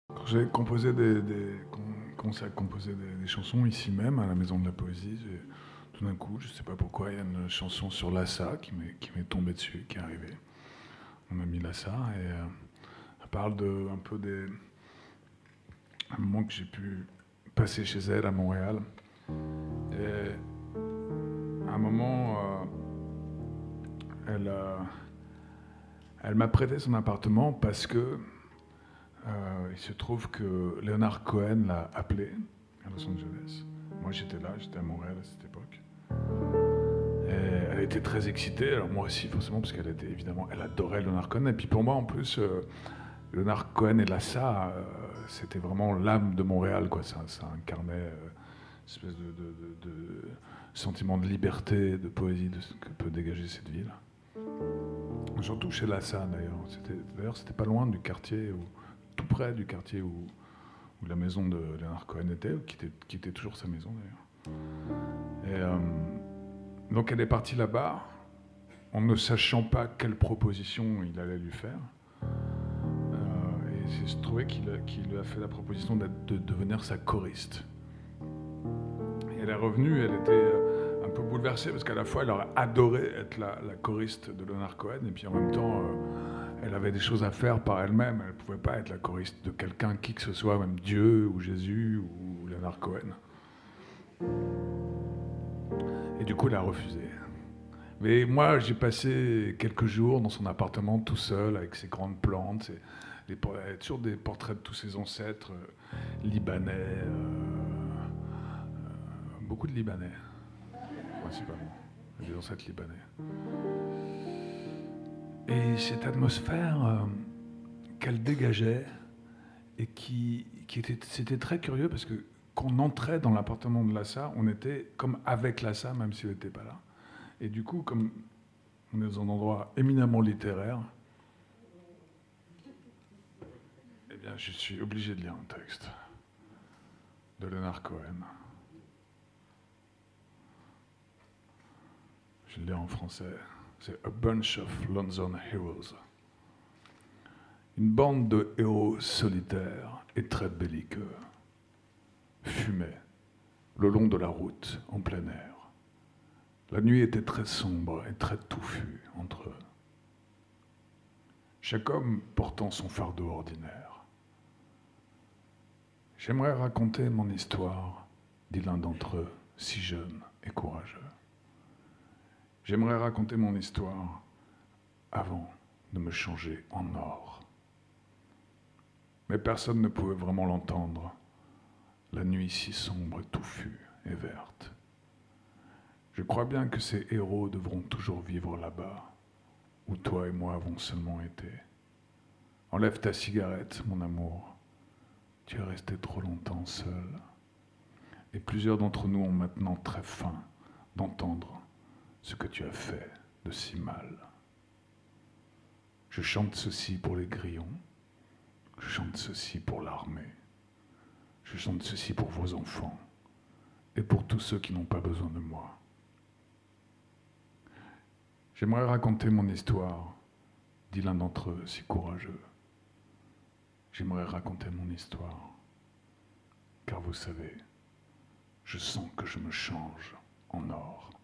Quand j'ai composé commencé à composer des chansons ici même, à la Maison de la Poésie, tout d'un coup, je ne sais pas pourquoi, il y a une chanson sur Lhasa qui m'est tombée dessus, qui est arrivée. On m'a mis Lhasa et elle parle un peu un moment que j'ai pu passer chez elle à Montréal. Et à un moment, elle, euh, elle m'a prêté son appartement parce que il se trouve que Leonard Cohen l'a appelé à Los Angeles. Moi j'étais là, j'étais à Montréal à cette époque. Et elle était très excitée, alors moi aussi forcément, parce qu'elle était évidemment, elle adorait Leonard Cohen. Et puis pour moi en plus, Leonard Cohen et Lhasa, c'était vraiment l'âme de Montréal, quoi. Ça incarnait une espèce de sentiment de liberté, de poésie que peut dégager cette ville. Surtout chez Lhasa d'ailleurs, c'était pas loin du quartier, tout près du quartier où la maison de Leonard Cohen était, qui était toujours sa maison d'ailleurs. Et donc elle est partie là-bas, en ne sachant pas quelle proposition il allait lui faire. Et il se trouvait qu'il lui a fait la proposition de devenir sa choriste. Et elle est revenue, elle était un peu bouleversée parce qu'à la fois elle aurait adoré être la choriste de Leonard Cohen et puis en même temps elle avait des choses à faire par elle-même. Elle ne pouvait pas être la choriste de quelqu'un, qui que ce soit, même Dieu ou Jésus ou Leonard Cohen. Et du coup elle a refusé. Mais moi, j'ai passé quelques jours dans son appartement tout seul, avec ses grandes plantes. Il y avait toujours des portraits de tous ses ancêtres libanais, beaucoup de Libanais, principalement, des ancêtres libanais. Et cette atmosphère qu'elle dégageait, et c'était très curieux parce que quand on entrait dans l'appartement de Lhasa, on était comme avec Lhasa, même s'il n'était pas là. Et du coup, comme on est dans un endroit éminemment littéraire, eh bien, je suis obligé de lire un texte de Leonard Cohen. Je le lis en français. C'est A Bunch of Lonesome Heroes. Une bande de héros solitaires et très belliqueux fumaient le long de la route en plein air. La nuit était très sombre et très touffue entre eux. Chaque homme portant son fardeau ordinaire. J'aimerais raconter mon histoire, dit l'un d'entre eux, si jeune et courageux. J'aimerais raconter mon histoire avant de me changer en or. Mais personne ne pouvait vraiment l'entendre, la nuit si sombre, touffue et verte. Je crois bien que ces héros devront toujours vivre là-bas, où toi et moi avons seulement été. Enlève ta cigarette, mon amour. Tu es resté trop longtemps seul. Et plusieurs d'entre nous ont maintenant très faim d'entendre ce que tu as fait de si mal. Je chante ceci pour les grillons. Je chante ceci pour l'armée. Je chante ceci pour vos enfants et pour tous ceux qui n'ont pas besoin de moi. J'aimerais raconter mon histoire, dit l'un d'entre eux, si courageux. J'aimerais raconter mon histoire, car vous savez, je sens que je me change en or.